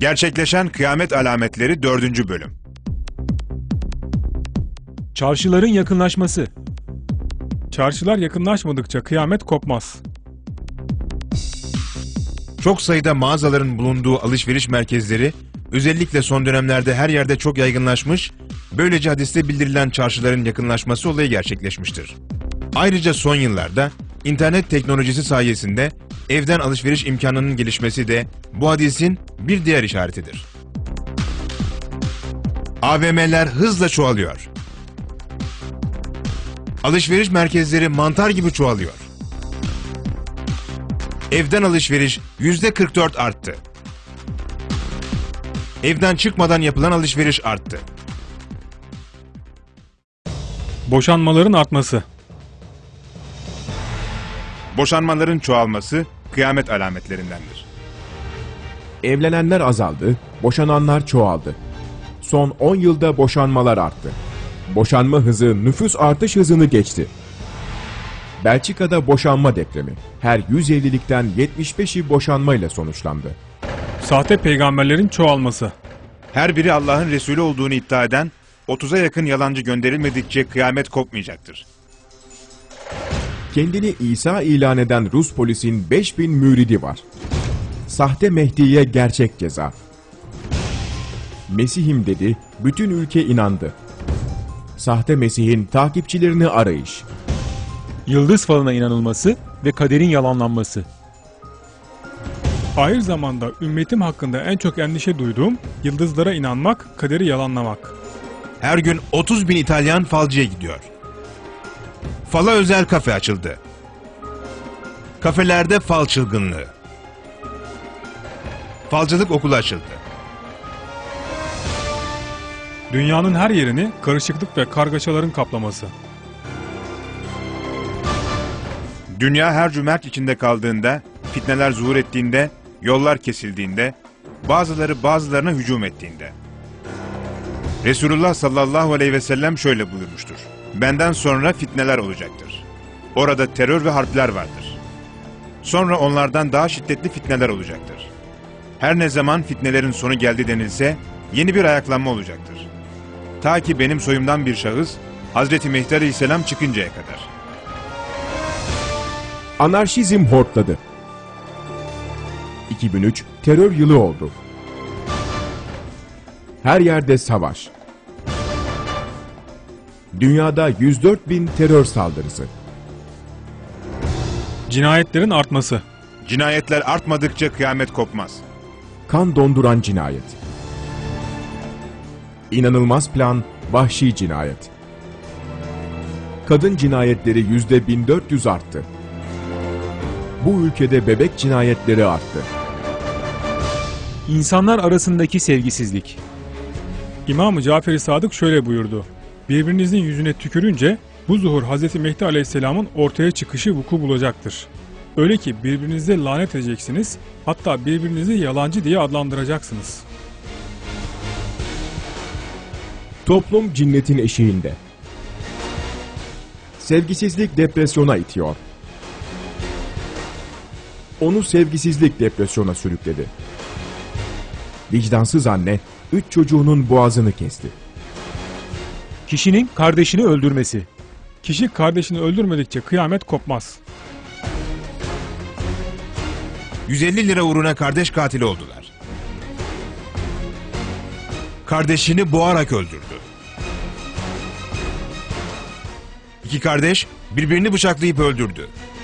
Gerçekleşen kıyamet alametleri 4. bölüm. Çarşıların yakınlaşması. Çarşılar yakınlaşmadıkça kıyamet kopmaz. Çok sayıda mağazaların bulunduğu alışveriş merkezleri, özellikle son dönemlerde her yerde çok yaygınlaşmış, böylece hadiste bildirilen çarşıların yakınlaşması olayı gerçekleşmiştir. Ayrıca son yıllarda internet teknolojisi sayesinde evden alışveriş imkanının gelişmesi de bu hadisin bir diğer işaretidir. AVM'ler hızla çoğalıyor. Alışveriş merkezleri mantar gibi çoğalıyor. Evden alışveriş %44 arttı. Evden çıkmadan yapılan alışveriş arttı. Boşanmaların artması. Boşanmaların çoğalması kıyamet alametlerindendir. Evlenenler azaldı, boşananlar çoğaldı. Son 10 yılda boşanmalar arttı. Boşanma hızı nüfus artış hızını geçti. Belçika'da boşanma depremi. Her 100 evlilikten 75'i boşanmayla sonuçlandı. Sahte peygamberlerin çoğalması. Her biri Allah'ın Resulü olduğunu iddia eden 30'a yakın yalancı gönderilmedikçe kıyamet kopmayacaktır. Kendini İsa ilan eden Rus polisin 5000 müridi var. Sahte Mehdi'ye gerçek ceza. Mesih'im dedi, bütün ülke inandı. Sahte Mesih'in takipçilerini arayış. Yıldız falına inanılması ve kaderin yalanlanması. Ahir zamanda ümmetim hakkında en çok endişe duyduğum yıldızlara inanmak, kaderi yalanlamak. Her gün 30.000 İtalyan falcıya gidiyor. Fala özel kafe açıldı. Kafelerde fal çılgınlığı. Falcılık okulu açıldı. Dünyanın her yerini karışıklık ve kargaşaların kaplaması. Dünya her cömert içinde kaldığında, fitneler zuhur ettiğinde, yollar kesildiğinde, bazıları bazılarına hücum ettiğinde. Resulullah sallallahu aleyhi ve sellem şöyle buyurmuştur. Benden sonra fitneler olacaktır. Orada terör ve harpler vardır. Sonra onlardan daha şiddetli fitneler olacaktır. Her ne zaman fitnelerin sonu geldi denilse, yeni bir ayaklanma olacaktır. Ta ki benim soyumdan bir şahıs, Hazreti Mehdi aleyhisselam çıkıncaya kadar. Anarşizm hortladı. 2003 terör yılı oldu. Her yerde savaş. Dünyada 104.000 terör saldırısı. Cinayetlerin artması. Cinayetler artmadıkça kıyamet kopmaz. Kan donduran cinayet. İnanılmaz plan, vahşi cinayet. Kadın cinayetleri %1400 arttı. Bu ülkede bebek cinayetleri arttı. İnsanlar arasındaki sevgisizlik. İmam-ı Cafer-i Sadık şöyle buyurdu. Birbirinizin yüzüne tükürünce bu zuhur Hz. Mehdi Aleyhisselam'ın ortaya çıkışı vuku bulacaktır. Öyle ki birbirinize lanet edeceksiniz, hatta birbirinizi yalancı diye adlandıracaksınız. Toplum cinnetin eşiğinde. Sevgisizlik depresyona itiyor. Onu sevgisizlik depresyona sürükledi. Vicdansız anne 3 çocuğunun boğazını kesti. Kişinin kardeşini öldürmesi. Kişi kardeşini öldürmedikçe kıyamet kopmaz. 150 lira uğruna kardeş katili oldular. Kardeşini boğarak öldürdü. İki kardeş birbirini bıçaklayıp öldürdü.